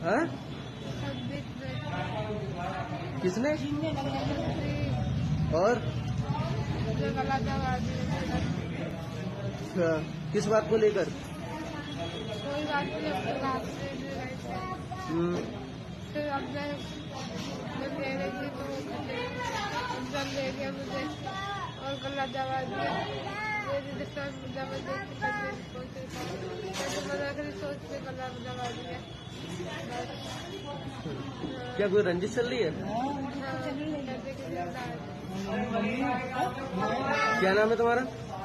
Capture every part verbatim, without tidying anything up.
हाँ? किसने? और अच्छा, किस बात को लेकर? कोई बात नहीं, फिर अब मैं दे रही थी तो जब ले गया मुझे और गला दबा दिया। मेरी सोच के गला दबा दिया। क्या कोई रंजिश चल रही है? क्या नाम है तुम्हारा?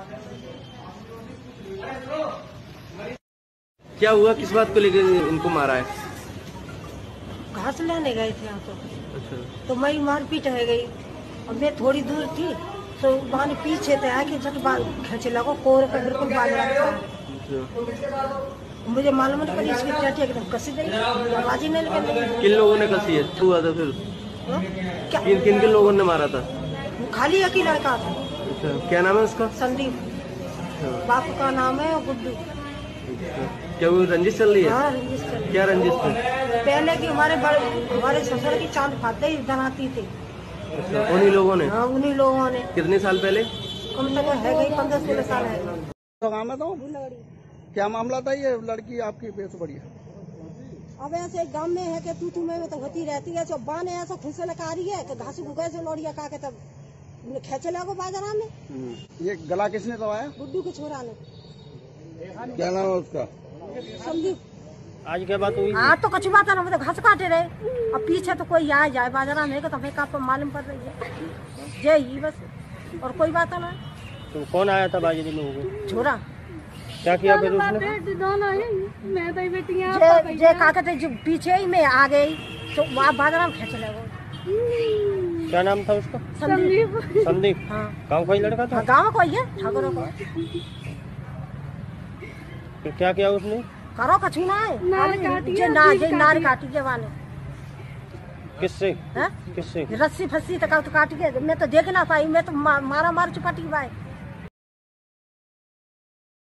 क्या हुआ, किस बात को लेकर इनको मारा है? घास लेने गए थे यहाँ तो। अच्छा। तो मैं मारपीट है गई और मैं थोड़ी दूर थी तो वहाँ पीछे थे आके झट बाल खींचे लगो कोर का बिल्कुल बाल लगता है। मुझे मालूम नहीं पड़ी इसकी चाटी एकदम कसी गई, आवाज ही नहीं निकल। किन लोगों ने कसी है? हुआ था फिर क्या? किन किन किन लोगों ने मारा था? वो खाली एक ही लड़का था। अच्छा, क्या नाम है उसका? संदीप। अच्छा। बाप का नाम है गुड्डू। अच्छा। क्या वो रंजिश चल रही है? हाँ, रंजिश चल रही है। क्या रंजिश थी? पहले की हमारे बड़े हमारे ससुर की चांद फाते ही बनाती थी। अच्छा, उन्हीं लोगों ने? हाँ, उन्हीं लोगों ने। कितने साल पहले? कम से कम है गई पंद्रह सोलह साल है। तो काम है तो क्या मामला था? ये लड़की आपकी बेस बढ़िया। अब ऐसे गांव में है कि तू तुम्हें में तो होती रहती है। जो बान है ऐसा खुश लगा रही है तो घास भूखे से लौड़िया का के तब खेचे लगो बाजारा में। ये गला किसने दबाया? गुड्डू के छोरा ने। क्या नाम है उसका? संदीप। आज क्या बात हुई? हाँ तो कछु बात है ना, तो घास काटे रहे। अब पीछे तो कोई आ जाए बाजारा में तो हमें का मालूम पड़ रही है जय ही बस, और कोई बात ना। तो कौन आया था बाजरी में? छोरा। क्या किया फिर उसने? मैं तो बेटियां जे जे का कहते जो पीछे ही में आ गई तो वहाँ बाजारा में खेचे लगो। क्या नाम था उसका? संदीप। संदीप। हाँ, गाँव का ही लड़का था? गाँव को ही है, ठाकुरों को। फिर क्या किया उसने? करो कछु ना है, नार काटी के वाले। किससे? है? किससे? रस्सी फस्सी तक तो काट के मैं तो देख ना पाई, मैं तो मा, मारा मार चुका भाई।